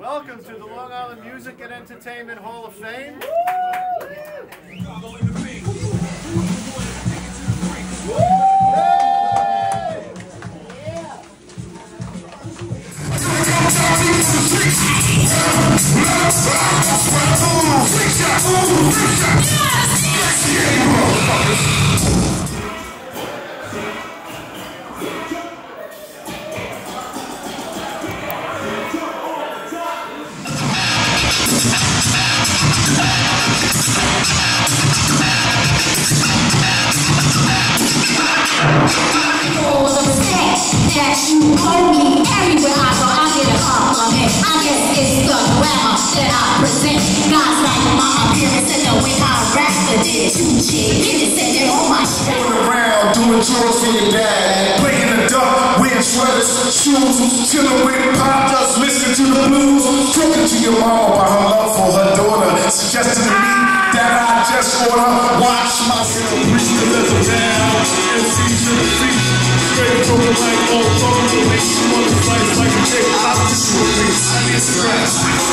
Welcome to the Long Island Music and Entertainment Hall of Fame. That you owe me everywhere I go, I get a compliment. I guess it's the glamour that I present. Guys like my appearance and the way I rap the dish. Get it, said they on my shit. Going around doing chores for your dad, breaking the duck, wearing sweaters, shoes, chilling with pop, just listening to the blues, talking to your mama about her love for her daughter, suggesting to me that I just oughta watch myself. Reach the level down, MC to the feet. Straight from the mic, all phone, to make you wanna slice like a cake. I'm just a piece.